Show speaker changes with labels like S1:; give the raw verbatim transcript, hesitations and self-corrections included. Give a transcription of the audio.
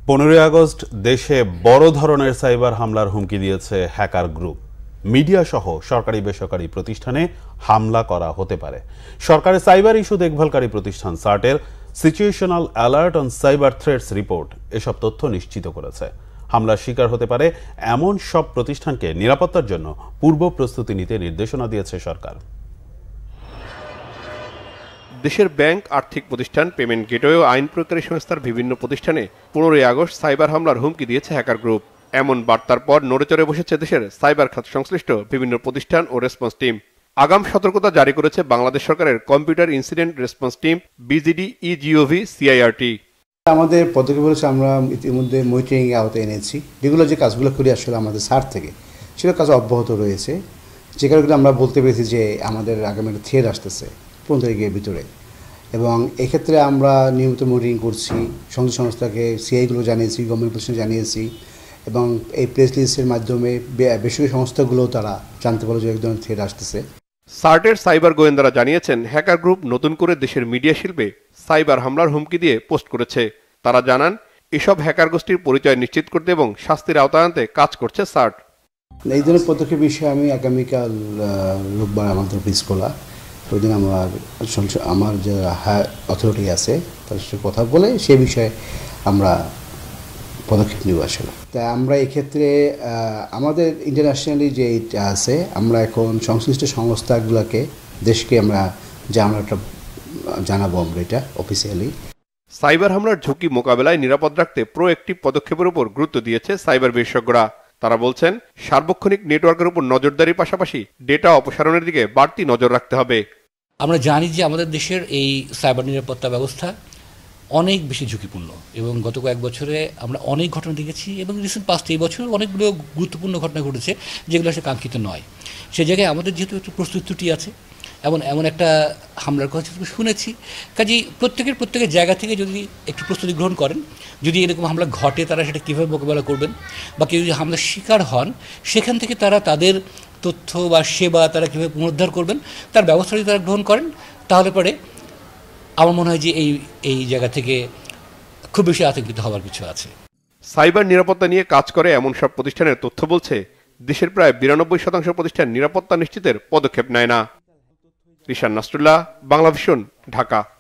S1: পনেরোই আগস্ট দেশে বড় ধরনের সাইবার হামলার হুমকি দিয়েছে হ্যাকার গ্রুপ। মিডিয়া সহ সরকারি বেসরকারি প্রতিষ্ঠানে হামলা করা হতে পারে। সরকারের সাইবার ইস্যু দেখভালকারী প্রতিষ্ঠান সার্টের situational alert on cyber threats report এসব তথ্য নিশ্চিত করেছে। হামলার শিকার হতে পারে এমন সব প্রতিষ্ঠানকে নিরাপত্তার জন্য পূর্ব প্রস্তুতি নিতে নির্দেশনা দিয়েছে সরকার।
S2: দেশের ব্যাংক, আর্থিক প্রতিষ্ঠান, পেমেন্ট গেটওয়ে ও আইন প্রয়োগকারী সংস্থার বিভিন্ন প্রতিষ্ঠানে পনেরোই আগস্ট সাইবার হামলার হুমকি দিয়েছে হ্যাকার গ্রুপ। এমন বার্তার পর নড়েচড়ে বসেছে দেশের সাইবার খাত সংশ্লিষ্ট বিভিন্ন প্রতিষ্ঠান ও রেসপন্স টিম। আগাম সতর্কতা জারি করেছে বাংলাদেশ সরকারের computer incident response team BGD EGOV CIRT.
S3: আমাদের পদক্ষেপ হচ্ছে আমরা ইতিমধ্যে মনিটরিং এর আওতায় এনেছি। যেগুলো যে কাজগুলো করি আসলে আমাদের সার্ট থেকে সেগুলো কাজ অব্যাহত রয়েছে। যে কারণে আমরা বলতে পেরেছি যে আমাদের আগামী একটা থ্রেড আসতেছে পনেরো তারিখের ভিতরে, এবং এক্ষেত্রে আমরা নিয়মিত মনিটরিং করছি। সংশ্লিষ্ট সংস্থাকে সিআইগুলো জানিয়েছি, গভর্নমেন্ট প্রতিষ্ঠান জানিয়েছি, এবং এই প্রেস লিস্টের মাধ্যমে বেসরকারি সংস্থাগুলো তারা জানতে পারলো যে এক ধরনের থ্রেড আসতেছে।
S2: সার্টের সাইবার গোয়েন্দারা জানিয়েছেন হ্যাকার গ্রুপ নতুন করে দেশের মিডিয়া শিল্পে সাইবার হামলার হুমকি দিয়ে পোস্ট করেছে। তারা জানান এসব হ্যাকার গোষ্ঠীর পরিচয় নিশ্চিত করতে এবং শাস্তির আওতায় আনতে কাজ করছে সার্ট।
S3: এই ধরনের পদক্ষেপ বিষয়ে আমি আগামীকাল রোববার আমাদের অফিস খোলা, ওই দিন আমার আমার যে অথরিটি আছে তার সাথে কথা বলে সে বিষয়ে আমরা পদক্ষেপ নেব আসলে। তাই আমরা এক্ষেত্রে আমাদের ইন্টারন্যাশনালি যে আছে, আমরা এখন সংশ্লিষ্ট সংস্থাগুলোকে দেশকে আমরা যে আমরা একটা জানাবো আমরা এটা অফিসিয়ালি।
S2: সাইবার হামলার ঝুঁকি মোকাবেলায় নিরাপদ রাখতে প্রোঅ্যাক্টিভ পদক্ষেপের উপর গুরুত্ব দিয়েছে সাইবার বিশেষজ্ঞরা। তারা বলছেন সার্বক্ষণিক নেটওয়ার্কের উপর নজরদারির পাশাপাশি ডেটা অপসারণের দিকে বাড়তি নজর রাখতে হবে।
S4: আমরা জানি যে আমাদের দেশের এই সাইবার নিরাপত্তা ব্যবস্থা অনেক বেশি ঝুঁকিপূর্ণ, এবং গত কয়েক বছরে আমরা অনেক ঘটনা দেখেছি, এবং রিসেন্ট পাস্ট এই বছর অনেকগুলো গুরুত্বপূর্ণ ঘটনা ঘটেছে যেগুলো আসলে কাঙ্ক্ষিত নয়। সে জায়গায় আমাদের যেহেতু একটু প্রস্তুতি আছে, এমন এমন একটা হামলার কথা শুনেছি, কাজেই প্রত্যেকের প্রত্যেকের জায়গা থেকে যদি একটু প্রস্তুতি গ্রহণ করেন, যদি এরকম হামলা ঘটে তারা সেটা কীভাবে মোকাবেলা করবেন, বা কেউ যদি হামলার শিকার হন সেখান থেকে তারা তাদের তথ্য বা সেবা তারা কীভাবে পুনরুদ্ধার করবেন তার ব্যবস্থা যদি তারা গ্রহণ করেন, তাহলে পরে আমার মনে হয় যে এই এই জায়গা থেকে খুব বেশি আতঙ্কিত হওয়ার কিছু আছে।
S2: সাইবার নিরাপত্তা নিয়ে কাজ করে এমন সব প্রতিষ্ঠানের তথ্য বলছে দেশের প্রায় বিরানব্বই শতাংশ প্রতিষ্ঠান নিরাপত্তা নিশ্চিতের পদক্ষেপ নেয় না। রিশান নাসরুল্লাহ, বাংলাভিশন, ঢাকা।